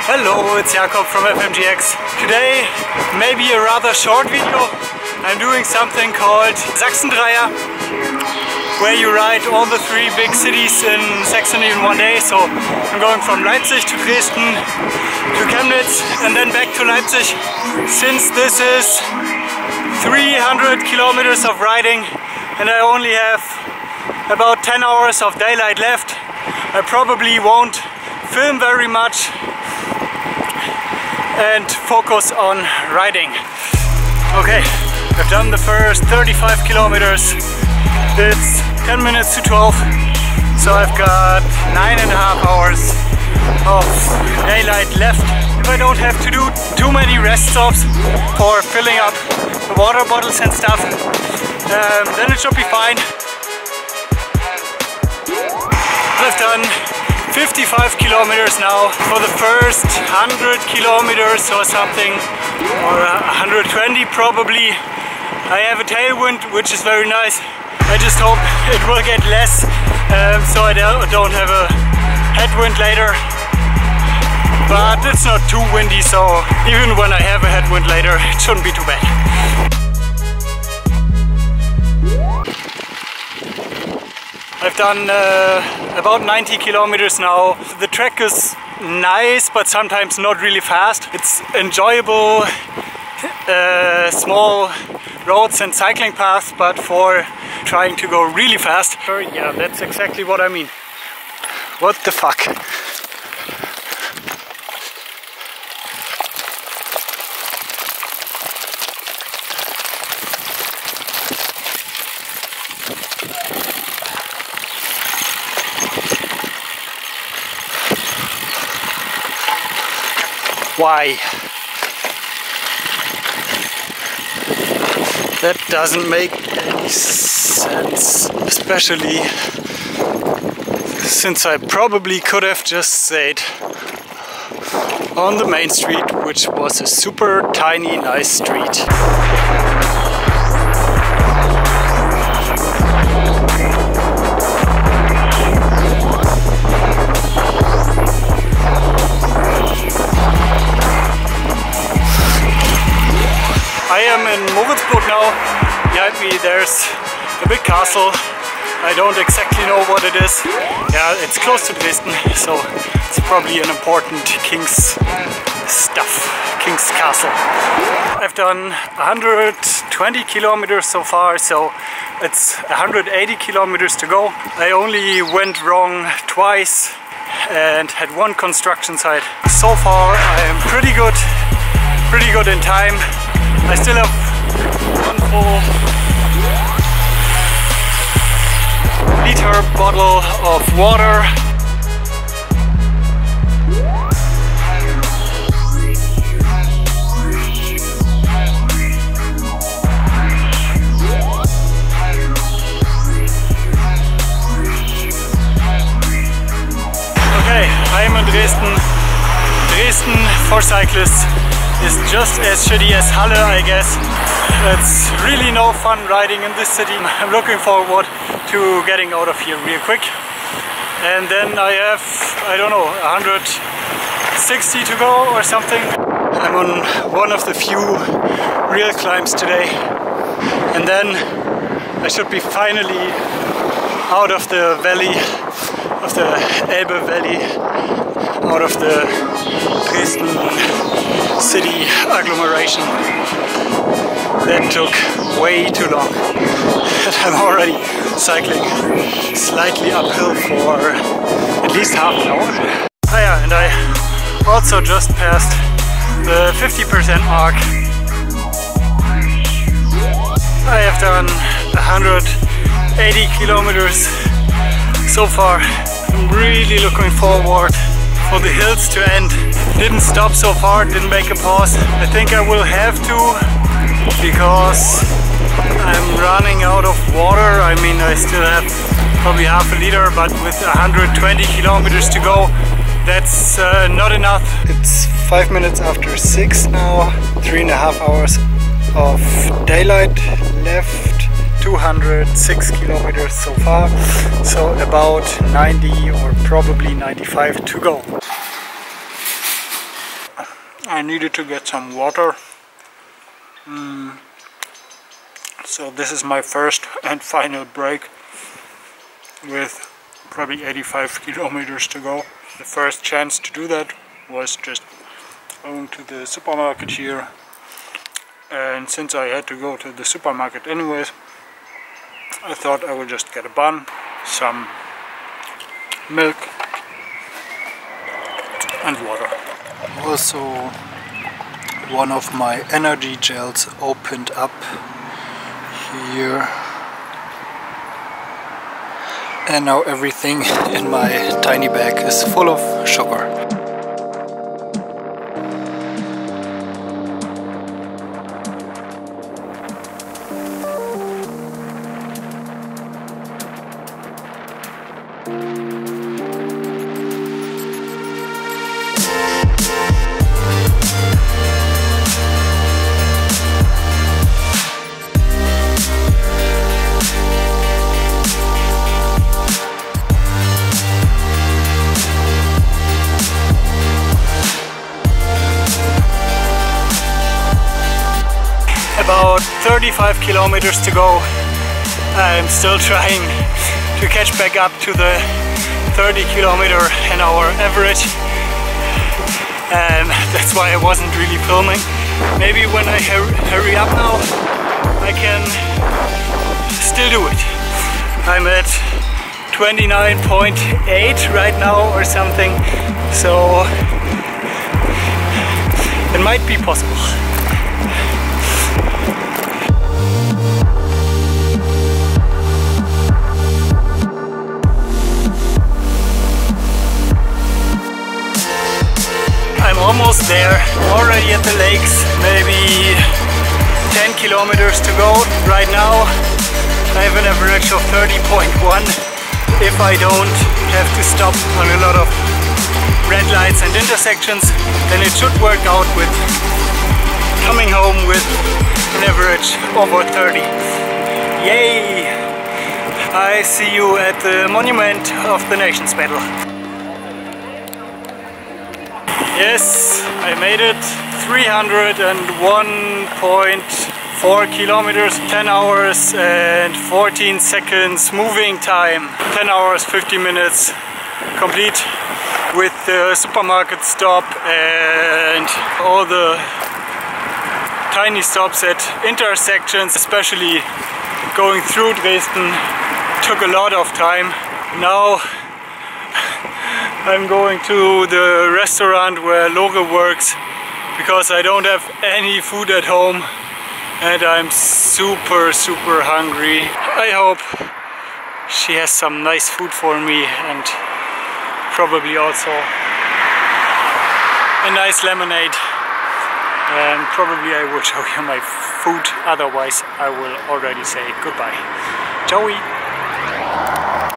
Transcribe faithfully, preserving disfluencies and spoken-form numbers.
Hello, it's Jakob from F M G X. Today, maybe a rather short video. I'm doing something called Sachsen-Dreier, where you ride all the three big cities in Saxony in one day. So I'm going from Leipzig to Dresden to Chemnitz and then back to Leipzig. Since this is three hundred kilometers of riding and I only have about ten hours of daylight left, I probably won't film very much and focus on riding. Okay, I've done the first thirty-five kilometers. It's ten minutes to twelve, so I've got nine and a half hours of daylight left. If I don't have to do too many rest stops for filling up the water bottles and stuff, um, then it should be fine. I've done fifty-five kilometers now. For the first one hundred kilometers or something, or one hundred twenty probably, I have a tailwind, which is very nice. I just hope it will get less, um, so I don't have a headwind later. But it's not too windy, so even when I have a headwind later, it shouldn't be too bad. I've done uh, about ninety kilometers now. The track is nice, but sometimes not really fast. It's enjoyable, uh, small roads and cycling paths, but for trying to go really fast, yeah, that's exactly what I mean. What the fuck? Why? That doesn't make any sense, especially since I probably could have just stayed on the main street, which was a super tiny, nice street. I am in Moritzburg now. Behind me there's a big castle. I don't exactly know what it is. Yeah, it's close to Dresden, so it's probably an important king's stuff, king's castle. I've done one hundred twenty kilometers so far, so it's one hundred eighty kilometers to go. I only went wrong twice and had one construction site. So far I am pretty good, pretty good in time. I still have one full liter bottle of water. Okay, I am in Dresden. Dresden for cyclists is just as shitty as Halle, I guess. It's really no fun riding in this city. I'm looking forward to getting out of here real quick. And then I have, I don't know, one hundred sixty to go or something. I'm on one of the few real climbs today. And then I should be finally out of the valley, of the Elbe Valley, out of the Dresden city agglomeration. That took way too long. I'm already cycling slightly uphill for at least half an hour. Oh yeah, and I also just passed the fifty percent mark. I have done one hundred eighty kilometers so far. I'm really looking forward for the hills to end. Didn't stop so far, didn't make a pause. I think I will have to, because I'm running out of water. I mean, I still have probably half a liter, but with one hundred twenty kilometers to go, that's uh, not enough. It's five minutes after six now, three and a half hours of daylight left, two hundred six kilometers so far, so about ninety or probably ninety-five to go. I needed to get some water. Mm. So this is my first and final break with probably eighty-five kilometers to go. The first chance to do that was just going to the supermarket here, and since I had to go to the supermarket anyways, I thought I would just get a bun, some milk and water. Also, one of my energy gels opened up here, and now everything in my tiny bag is full of sugar. About thirty-five kilometers to go. I'm still trying to catch back up to the thirty kilometer an hour average, and that's why I wasn't really filming. Maybe when I hurry up now I can still do it. I'm at twenty-nine point eight right now or something, so it might be possible. I'm almost there, already at the lakes, maybe ten kilometers to go. Right now I have an average of thirty point one. If I don't have to stop on a lot of red lights and intersections, then it should work out with coming home with an average over thirty. Yay! I see you at the Monument of the Nations Battle. Yes, I made it. three hundred one point four kilometers, ten hours and fourteen seconds moving time, ten hours fifty minutes complete, with the supermarket stop and all the tiny stops at intersections. Especially going through Dresden took a lot of time. Now I'm going to the restaurant where Lore works because I don't have any food at home and I'm super super hungry. I hope she has some nice food for me, and probably also a nice lemonade, and probably I will show you my food, otherwise I will already say goodbye. Ciao!